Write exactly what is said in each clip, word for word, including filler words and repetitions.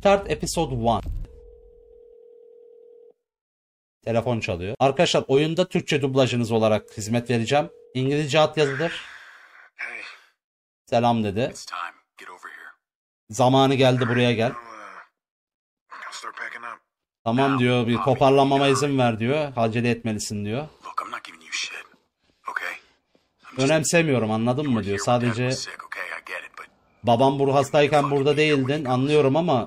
Start episode one. Telefon çalıyor. Arkadaşlar oyunda Türkçe dublajınız olarak hizmet vereceğim. İngilizce alt yazıdır. Selam dedi. Zamanı geldi, buraya gel. Tamam diyor, bir toparlanmama izin ver diyor. Acele etmelisin diyor. Önemsemiyorum, anladın mı diyor. Sadece babam bu hastayken burada değildin, anlıyorum ama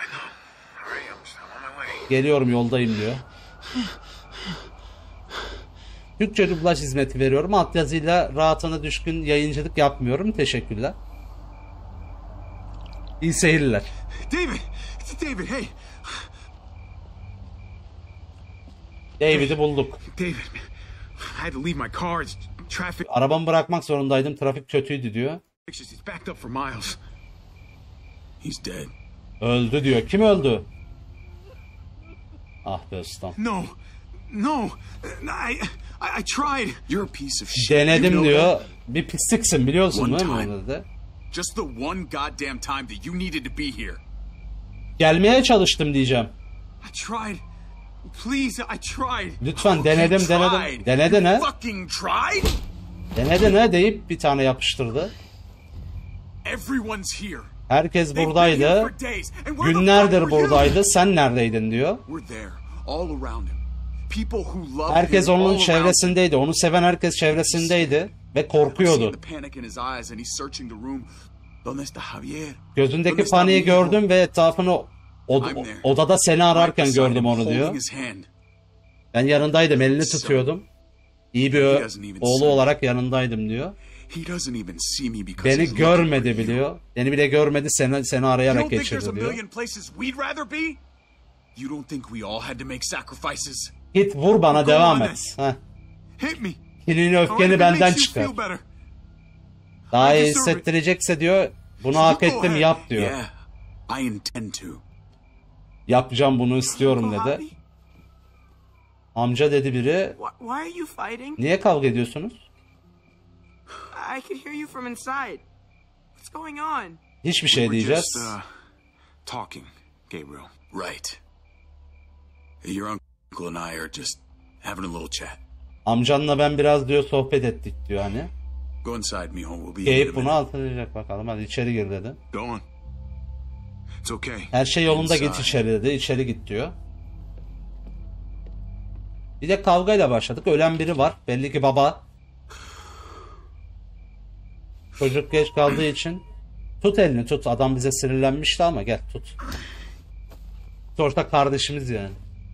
geliyorum, yoldayım diyor. Türkçe dublaj hizmeti veriyorum. Altyazıyla rahatına düşkün yayıncılık yapmıyorum. Teşekkürler. İyi seyirler. David, David, hey. David'i bulduk. David, I had to leave my car. It's traffic. Arabamı bırakmak zorundaydım. Trafik kötüydü diyor. He's backed up for miles. He's dead. Öldü diyor. Kim öldü? Ah be ustam. No. No. I, I I tried. You're a piece of shit. Denedim diyor. Bir pisliksin, biliyorsun değil mi? Dedi. Just the one goddamn time that you needed to be here. Gelmeye çalıştım diyeceğim. I tried. Please, I tried. Lütfen denedim, denedim. Denedin ha? Fucking tried? Denedin ha deyip bir tane yapıştırdı. Everyone's here. Herkes buradaydı. Günlerdir buradaydı. Sen neredeydin diyor. Herkes onun çevresindeydi. Onu seven herkes çevresindeydi. Ve korkuyordu. Gözündeki paniği gördüm ve etrafını od odada seni ararken gördüm onu diyor. Ben yanındaydım, elini tutuyordum. İyi bir oğlu olarak yanındaydım diyor. Beni görmedi biliyor. Beni bile görmedi, seni, seni arayarak geçirdi diyor. Git vur bana, devam et. Heh. Kinini, öfkeni benden çıkar. Daha iyi hissettirecekse diyor, bunu hak ettim, yap diyor. Yapacağım, bunu istiyorum dedi. Amca dedi biri. Niye kavga ediyorsunuz? Hiçbir şey diyeceğiz. Talking, Gabriel. Right. Your uncle and I are just having a little chat. Amcanla ben biraz diyor sohbet ettik diyor hani. Go inside, mijo. We'll be. Gabe bunu altlayacak bakalım. Hadi içeri gir dedi. Go on. It's okay. Her şey yolunda, git içeri dedi. İçeri git diyor. Bir de kavgayla başladık. Ölen biri var. Belli ki baba. Çocuk geç kaldığı için. Tut elini tut. Adam bize sinirlenmişti ama gel tut. Sonuçta kardeşimiz yani.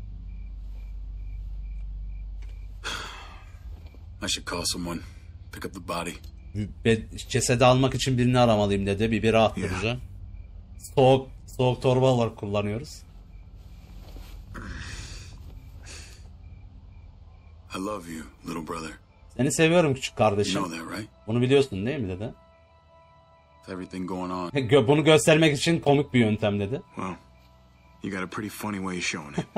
I should call someone. Pick up the body. Cesedi almak için birini aramalıyım dedi. Bir bira attıracağım. Yeah. Soğuk, soğuk torba olarak kullanıyoruz. I love you, little brother. Seni seviyorum küçük kardeşim. You know that, right? Bunu biliyorsun değil mi dedi. Everything going on. Bunu göstermek için komik bir yöntem dedi. Well, you got a pretty funny way of showing it.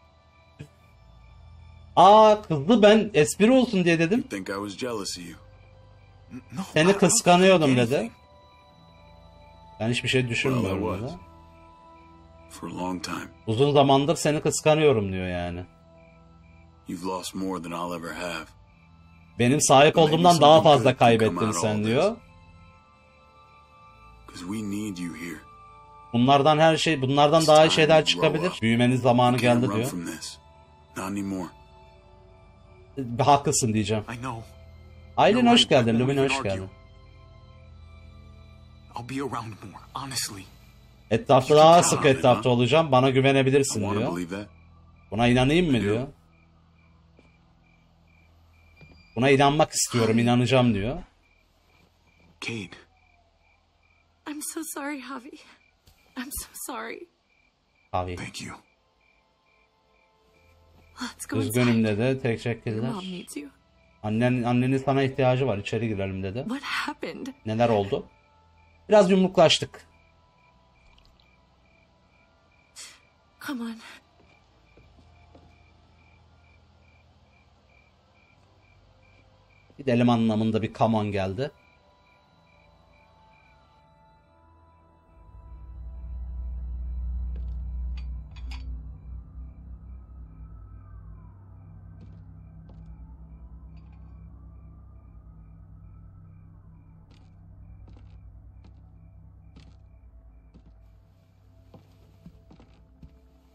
Aa kızdı, ben espri olsun diye dedim. Think I was jealous of you. No, seni kıskanıyordum dedi. Ben hiçbir şey düşünmüyorum well, dedi. For a long time. Uzun zamandır seni kıskanıyorum diyor yani. You've lost more than I'll ever have. Benim sahip olduğumdan daha fazla kaybettin sen diyor. Bunlardan her şey, bunlardan daha iyi şeyler çıkabilir. Büyümenin zamanı geldi diyor. Haklısın diyeceğim. Aylin hoş geldin, Lumin hoş geldin. Etrafta daha sık etrafta olacağım, bana güvenebilirsin diyor. Buna inanayım mı diyor. Buna inanmak istiyorum, inanacağım diyor. Kate. I'm so sorry, Javi. I'm so sorry. Javi. Thank you. Üzgünüm dedi, teşekkürler. Annen, annenin sana ihtiyacı var, içeri girelim dedi. What happened? Neler oldu? Biraz yumruklaştık. Come on. Gidelim anlamında bir come on geldi.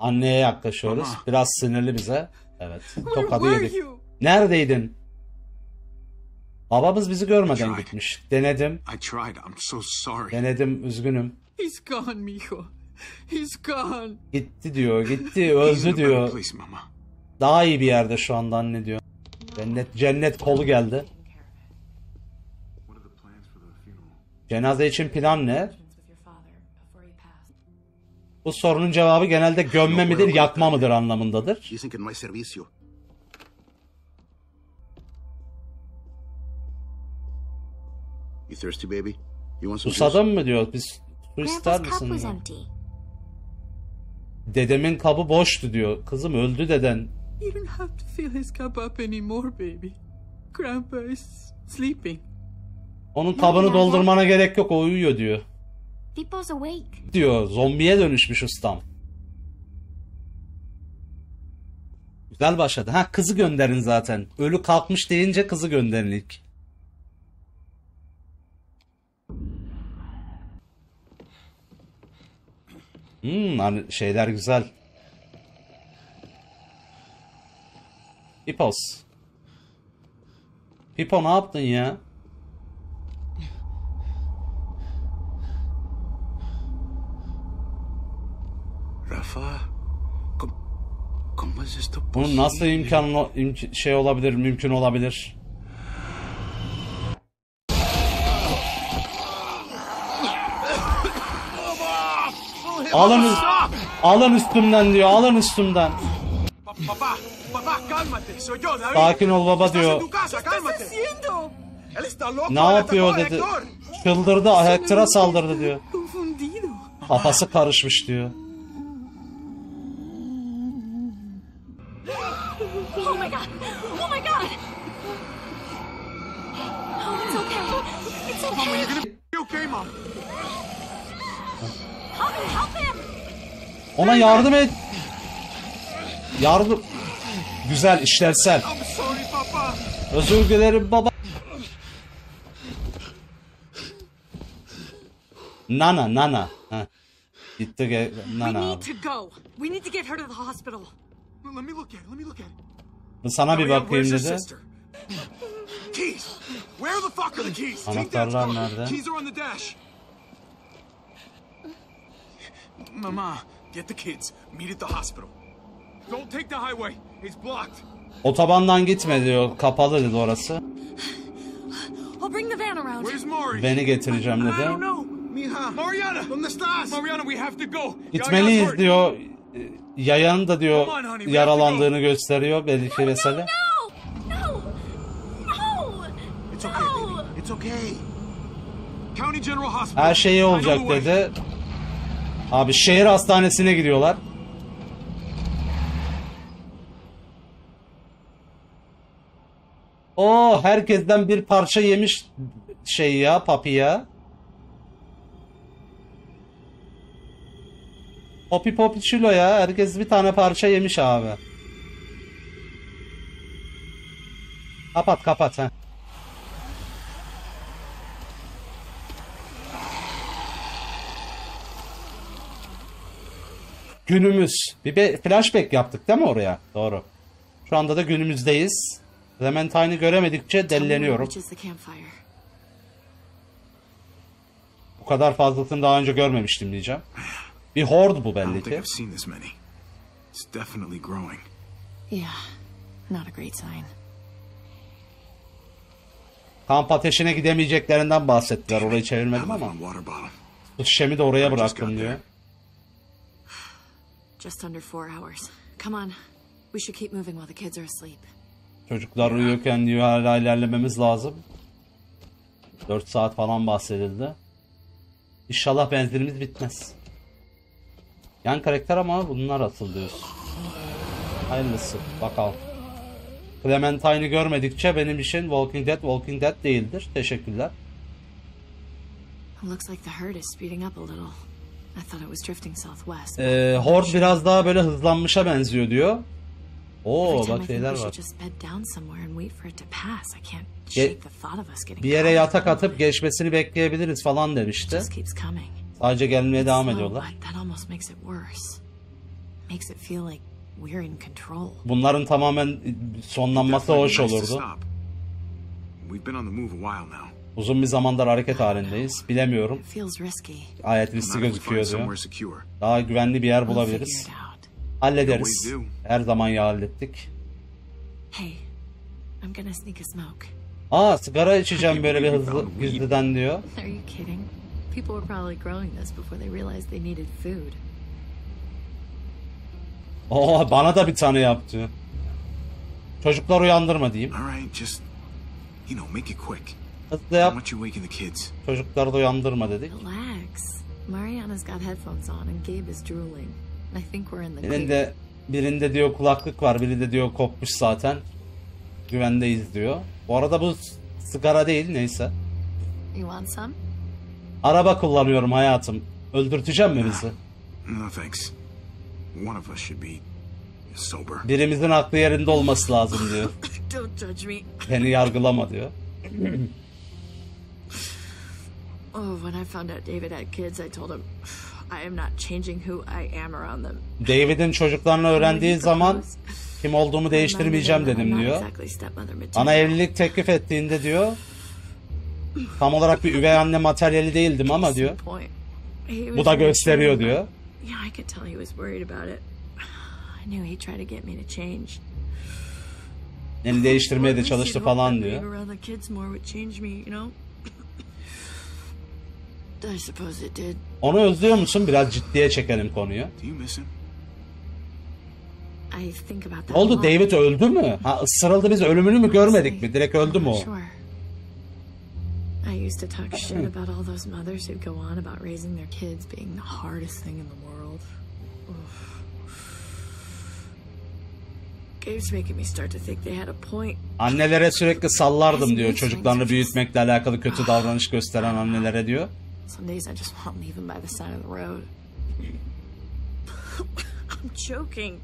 Anneye yaklaşıyoruz. Biraz sinirli bize. Evet. Tokadı yedik. Neredeydin? Babamız bizi görmeden gitmiş. Denedim. Denedim, üzgünüm. Gitti diyor, gitti, öldü diyor. Daha iyi bir yerde şu anda anne diyor. Cennet, cennet kolu geldi. Cenaze için plan ne? Bu sorunun cevabı genelde gömme midir, yakma mıdır anlamındadır. Susadın mı diyor. Biz su ister misin diyor. Dedemin kabı boştu diyor. Kızım öldü deden. Onun kabını doldurmana gerek yok, o uyuyor diyor. Diyor, zombiye dönüşmüş ustam. Güzel başladı. Ha, kızı gönderin zaten. Ölü kalkmış deyince kızı gönderin ilk. Hmm, hani şeyler güzel. Pipos. Pipo ne yaptın ya? Rafa, bunun nasıl imkanlı imk şey olabilir, mümkün olabilir? Alın, alın üstümden diyor, alın üstümden. Sakin ol baba diyor. Ne yapıyor dedi. Çıldırdı, Hector'a saldırdı diyor. Kafası karışmış diyor. Oh my god! Oh my god! Oh, it's okay. It's okay. You're okay, Mom. Help me, help him. Ona yardım et. Yardım. Güzel, işlevsel. I'm sorry, Papa. Özür dilerim baba. Nana, Nana. Heh. Gitti ge Nana. We need to go. We need to get her to the hospital. Let me look at it. Let me look at it. Sana bir bakayım dedi. Keys. Where the fuck are the keys? Anahtarlar nerede? Keys are on the dash. Mama, get the kids. Meet at the hospital. Don't take the highway. It's blocked. Otobandan gitme diyor. Kapalı dedi orası. I'll bring the van around. Where's Mari? Beni getireceğim I dedi. don't know. Mija. Mariana. ¿Dónde estás? Mariana, we have to go. Gitmeliyiz diyor. Yayanın da diyor yaralandığını gösteriyor belki mesele. No! No! No! It's okay, baby. It's okay. County General Hospital. Her şey iyi olacak dedi. Abi şehir hastanesine gidiyorlar. O herkesten bir parça yemiş şey ya, papi ya. Popi popi çilo ya. Herkes bir tane parça yemiş abi. Kapat kapat ha. Günümüz. Bir flashback yaptık değil mi oraya? Doğru. Şu anda da günümüzdeyiz. Clementine'i göremedikçe delleniyorum. Bu kadar fazlasını daha önce görmemiştim diyeceğim. Bir horde bu belli ki. Kamp ateşine gidemeyeceklerinden bahsettiler. Orayı çevirmedim ama. Bu şişemi de oraya bıraktım diyor. Çocuklar uyuyorken diyor hala ilerlememiz lazım. dört saat falan bahsedildi. İnşallah benzinimiz bitmez. Yan karakter ama bunlar asıl diyorsun. Hayırlısı bakalım. Clementine'i görmedikçe benim için Walking Dead Walking Dead değildir. Teşekkürler. Ee, Horde biraz daha böyle hızlanmışa benziyor diyor. Oo bak şeyler var. Ge bir yere yatak atıp geçmesini bekleyebiliriz falan demişti. Sadece gelmeye devam ediyorlar. makes it feel like we're in control. Bunların tamamen sonlanması hoş olurdu. We've been on the move a while now. Uzun bir zamandır hareket halindeyiz. Bilemiyorum. It feels risky. Gayet riskli gözüküyor diyor. Daha güvenli bir yer bulabiliriz. Hallederiz. Her zaman ya hallettik. Hey, I'm gonna sneak a smoke. Aa, sigara içeceğim böyle bir hızlı gizliden diyor. Are you kidding? People were probably growing this before they realized they needed food. Oo, bana da bir tane yaptı. Çocuklar uyandırma diyeyim. Alright, just you know, make it quick. Hızlı yap. Çocukları da uyandırma dedik. Relax. Mariana's got headphones on and Gabe is drooling. I think we're in the birinde, birinde diyor kulaklık var, biri de diyor kopmuş zaten. Güvendeyiz diyor. Bu arada bu sigara değil, neyse. You want some? Araba kullanıyorum hayatım. Öldürteceğim mi bizi? No thanks. One of us should be sober. Birimizin aklı yerinde olması lazım diyor. Don't judge me. Beni yargılama diyor. Oh, when I found out David had kids, I told him I am not changing who I am around them. David'in çocuklarını öğrendiği zaman kim olduğumu değiştirmeyeceğim dedim diyor. Bana evlilik teklif ettiğinde diyor, tam olarak bir üvey anne materyali değildim ama diyor. Bu da gösteriyor diyor. Yeah, I could tell he was worried about it. I knew he'd try to get me to change. Beni değiştirmeye de çalıştı falan diyor. I suppose it did. Onu özlüyor musun? Biraz ciddiye çekelim konuyu. I think about that. Ne oldu? David öldü mü? Ha, ısırıldı, biz ölümünü mü görmedik mi? Direkt öldü mü o? I used to talk shit about all those mothers who'd go on about raising their kids being the hardest thing in the world. Gabe's making me start to think they had a point. Annelere sürekli sallardım diyor, çocuklarını büyütmekle alakalı kötü davranış gösteren annelere diyor. Some days I just want to leave them by the side of the road. I'm choking.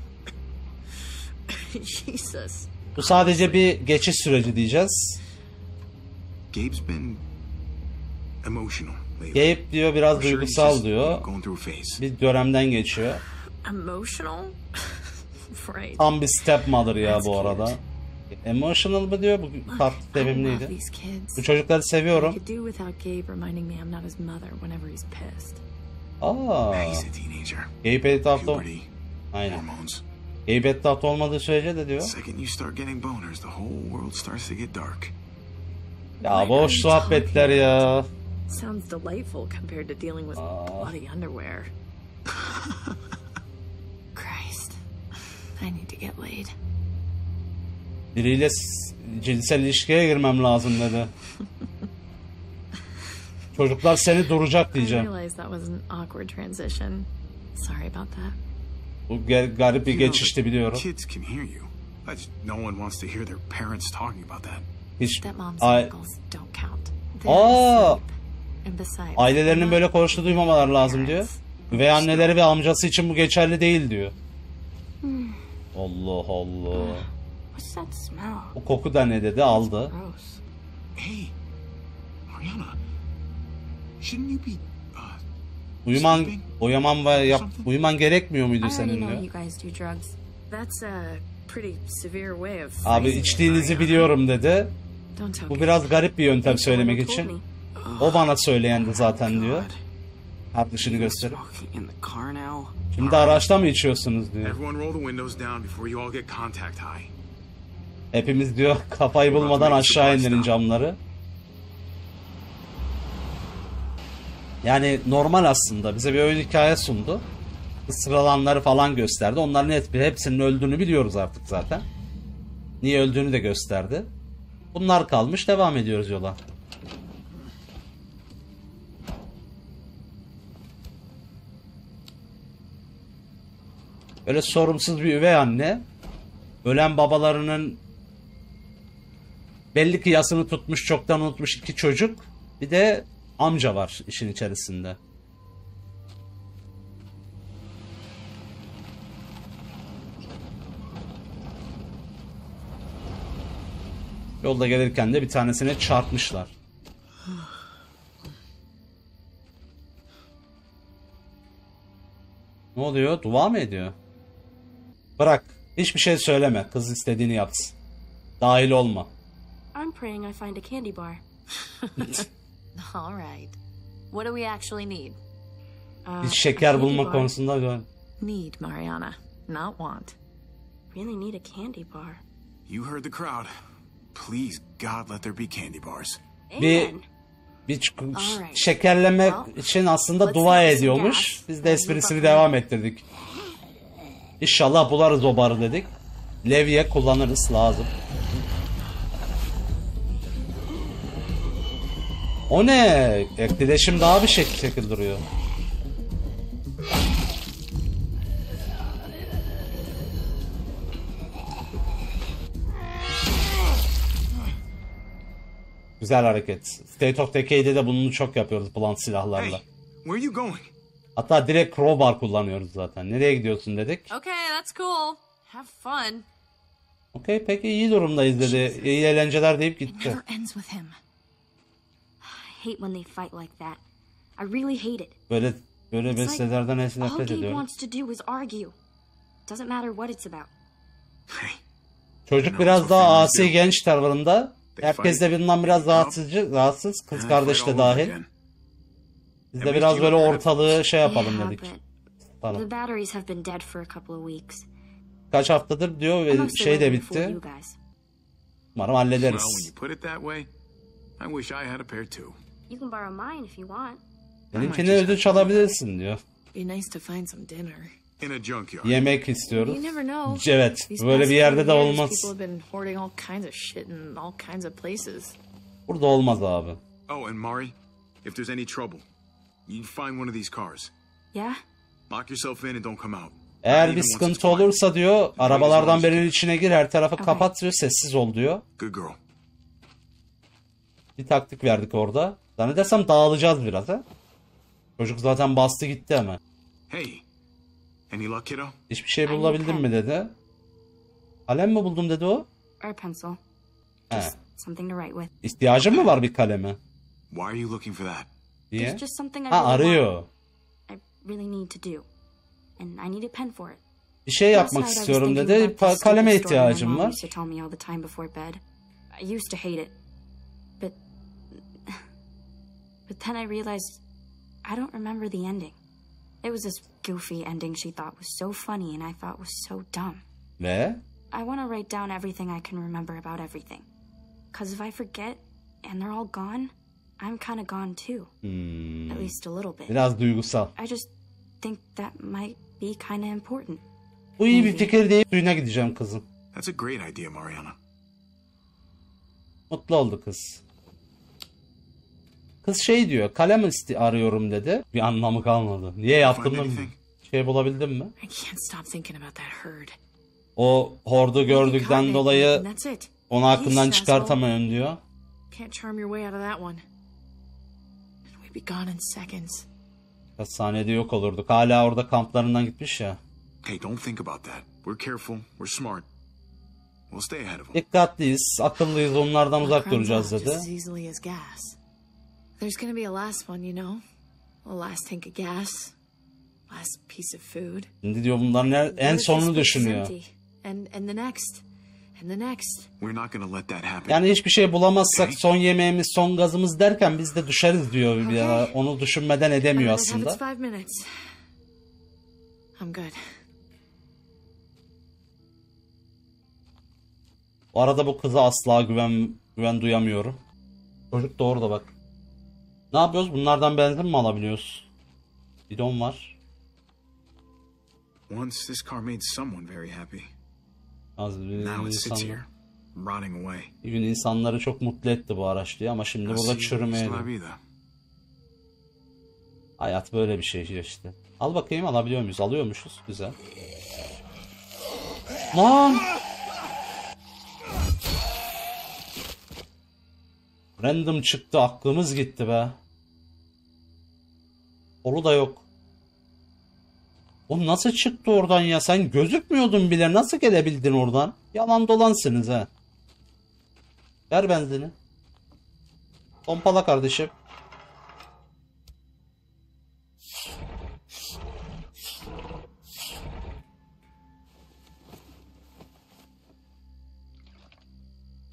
Jesus. Bu sadece bir geçiş süreci diyeceğiz. Gabe's been emotional. Gabe diyor biraz duygusal diyor. Bir dönemden geçiyor. Emotional? Tam bir stepmother ya bu arada. Emotional mı diyor? Bu tatlı sevimliydi. Bu çocukları seviyorum. Aa. Gabe etrafta. Aynen. Gabe etrafta olmadığı sürece de diyor. Ya boş sohbetler ya. Sounds delightful compared to dealing with bloody underwear. Christ. I need to get laid. Biriyle cinsel ilişkiye girmem lazım dedi. Çocuklar seni duracak diyeceğim. Bu garip bir geçişti biliyorum. Hiç Ay... Aa! Ailelerinin böyle konuştuğu duymamalar lazım diyor. Ve anneleri ve amcası için bu geçerli değil diyor. Allah Allah. O koku da ne dedi? Aldı. Uyuman, uyuman ve yap, uyuman gerekmiyor muydu senin diyor. Abi içtiğinizi biliyorum dedi. Bu biraz garip bir yöntem söylemek için. O bana söyleyendi zaten diyor. Kardeşini gösterip. Şimdi araçta mı içiyorsunuz diyor. Hepimiz diyor kafayı bulmadan aşağı indirin camları. Yani normal aslında. Bize bir oyun hikaye sundu. Sıralanları falan gösterdi. Onların hepsinin öldüğünü biliyoruz artık zaten. Niye öldüğünü de gösterdi. Bunlar kalmış. Devam ediyoruz yola. Böyle sorumsuz bir üvey anne. Ölen babalarının belli ki yasını tutmuş, çoktan unutmuş iki çocuk. Bir de amca var işin içerisinde. Yolda gelirken de bir tanesine çarpmışlar. Ne oluyor? Dua mı ediyor? Bırak. Hiçbir şey söyleme. Kız istediğini yapsın. Dahil olma. I'm praying I find a candy bar. All right. What do we actually need? Uh, Hiç a şeker candy bulma bar. konusunda gör. Need, Mariana, not want. Really need a candy bar. You heard the crowd. Please, God, let there be candy bars. Bir Amen. bir ç- Alright. şekerlemek Well, için aslında let's dua have some ediyormuş. gas. Biz de esprisini devam ettirdik. İnşallah bularız o barı dedik. Levye kullanırız, lazım. O ne? Etkileşim daha bir şekil şekil duruyor. Güzel hareket. State of Decay'de de bunu çok yapıyoruz plant silahlarla. Hey, where are you going? Hatta direkt crowbar kullanıyoruz zaten. Nereye gidiyorsun dedik. Okay, that's cool. Have fun. Okey, peki iyi durumdayız dedi. İyi eğlenceler deyip gitti. Never ends with him. I hate when they fight like that. I really hate it. Böyle böyle It's like bestelerden all nefret Gabe ediyorum. wants to do is argue. Doesn't matter what it's about. Hey, Çocuk biraz daha asi genç tavırında. Herkes de bundan biraz rahatsızcı, rahatsız. Kız and kardeş fight de all over dahil. again. Biz de biraz böyle ortalığı şey yapalım Yeah, dedik. but Falan. the batteries have been dead for a couple of weeks. Kaç haftadır diyor I ve mostly şey de waited for bitti. you guys. Umarım Well, hallederiz. when you put it that way, I wish I had a pair too. You can borrow mine if you want. Benimkini ödünç alabilirsin diyor. Be nice to find some dinner. In a junkyard. Yemek istiyoruz. You never know. Evet, These böyle past bir yerde de couple years, olmaz. People have been hoarding all kinds of shit in all kinds of places. Burada olmaz abi. Oh, and Mari, if there's any trouble, you find one of these cars. Yeah? Lock yourself in and don't come out. Eğer Not bir even once sıkıntı it's quiet. olursa diyor, arabalardan birinin içine gir, her tarafı Okay. kapat diyor, sessiz ol diyor. Good girl. Bir taktik verdik orada. Zannedersem dağılacağız biraz ha. Çocuk zaten bastı gitti hemen. Hey, any luck, kiddo? Hiçbir şey Ay, bulabildin pen. mi dedi. Kalem mi buldum dedi o. Or a pencil. He. Just something to write with. İhtiyacın mı var bir kaleme? Why are you looking for that? Diye. It's just something I Ha, really arıyor. want. I really need to do. And I need a pen for it. Bir şey Last yapmak night I was istiyorum thinking dedi. about the Pa- kaleme stupid story my ihtiyacım mom var. used to tell me all the time before bed. I used to hate it. But but then I realized I don't remember the ending. It was this goofy ending she thought was so funny and I thought was so dumb. Ve I want to write down everything I can remember about everything. Cause if I forget and they're all gone, I'm kind of gone too. hmm, At least a little bit. biraz duygusal. I just think that might be kind of important. Bu iyi bir fikir değil. Suyuna gideceğim kızım. That's a great idea, Mariana. Mutlu oldu kız. Kız şey diyor, kalem isti arıyorum dedi. Bir anlamı kalmadı. Niye yaptım Find mı? anything? Şey bulabildin mi? I can't stop thinking about that herd. O hordu gördükten Caught it, dolayı and that's it. onu aklından Yeesh, çıkartamıyorum diyor. Can't charm your way out of that one. We'd be gone in seconds. Kaç saniyede yok olurduk. Hala orada kamplarından gitmiş ya. Hey, don't think about that. We're careful. We're smart. We'll stay ahead of them. Dikkatliyiz, akıllıyız, onlardan uzak Crumbs duracağız out dedi. just as easily as gas. There's gonna be a last one, you know? A last tank of gas. Last piece of food. Şimdi diyor bunların en- en What if this sonunu place is düşünüyor. empty? And, and the next. And the next. We're not gonna let that happen. Yani hiçbir şey bulamazsak Okay. son yemeğimiz, son gazımız derken biz de düşeriz diyor. Okay. Ya, onu düşünmeden edemiyor Let it have its aslında. five minutes. I'm good. Bu arada bu kıza asla güven güven duyamıyorum. Çocuk da orada bak. Ne yapıyoruz? Bunlardan benzin mi alabiliyoruz? Bidon var. Once this car made someone very happy. Az bir Now it sits insanlar. here, rotting away. Bir gün insanları çok mutlu etti bu araç diye ama şimdi burada Así çürümeye es la gidiyor. vida. Hayat böyle bir şey işte. Al bakayım, alabiliyor muyuz? Alıyormuşuz. Güzel. Lan! Random çıktı. Aklımız gitti be. Kolu da yok. O nasıl çıktı oradan ya? Sen gözükmüyordun bile. Nasıl gelebildin oradan? Yalan dolansınız ha. Ver benzini. Pompala kardeşim.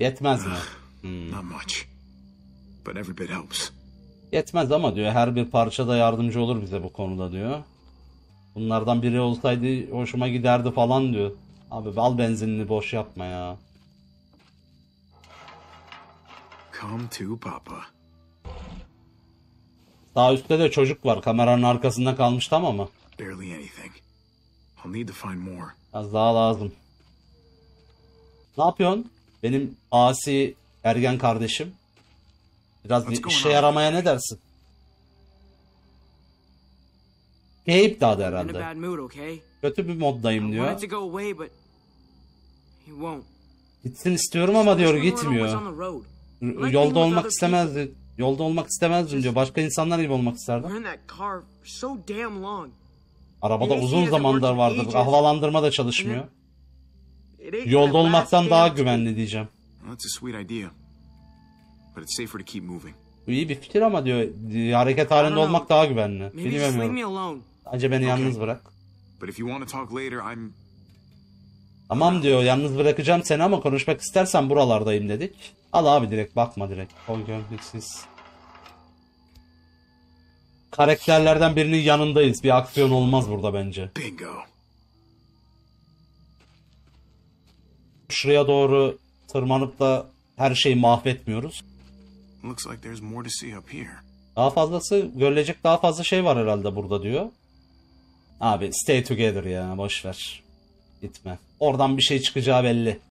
Yetmez mi? Hmm. Not much. But every bit helps. Yetmez ama diyor her bir parça da yardımcı olur bize bu konuda diyor. Bunlardan biri olsaydı hoşuma giderdi falan diyor. Abi al benzinini boş yapma ya. Come to Papa. Sağ üstte de çocuk var. Kameranın arkasında kalmış tamam mı? Barely anything. I'll need to find more. Az daha lazım. Ne yapıyorsun? Benim asi ergen kardeşim. Biraz bir işe yaramaya ne dersin? Keyif daha da herhalde. Kötü bir moddayım diyor. Gitsin istiyorum ama diyor gitmiyor. Yolda olmak istemezdi. Yolda olmak istemezdim diyor. Başka insanlar gibi olmak isterdim. Arabada uzun zamandır vardı. Havalandırma da çalışmıyor. Yolda olmaktan daha güvenli diyeceğim. Bu iyi bir fikir ama diyor hareket halinde olmak daha güvenli. Bilmiyorum. Sadece beni yalnız bırak. Tamam diyor yalnız bırakacağım seni ama konuşmak istersen buralardayım dedik. Al abi direkt bakma direkt. Koy gömleksiz. Karakterlerden birinin yanındayız. Bir aksiyon olmaz burada bence. Bingo. Şuraya doğru tırmanıp da her şeyi mahvetmiyoruz. Looks like there's more to see up here. Daha fazlası görülecek daha fazla şey var herhalde burada diyor. Abi stay together ya boş ver. Gitme. Oradan bir şey çıkacağı belli.